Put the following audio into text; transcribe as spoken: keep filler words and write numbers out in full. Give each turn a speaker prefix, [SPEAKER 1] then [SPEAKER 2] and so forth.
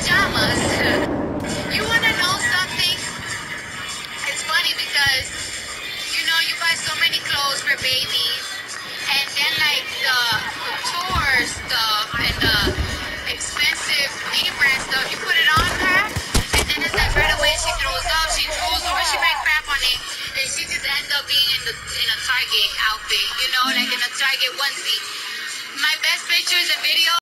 [SPEAKER 1] pajamas. You wanna know something? It's funny because, you know, you buy so many clothes for babies, and then like the couture stuff and the expensive name brand stuff, you put it on her, and then it's like right away she throws up, she drools, or she makes crap on it, and she just ends up being in the in a Target outfit, you know, like in a Target onesie. My best pictures and videos.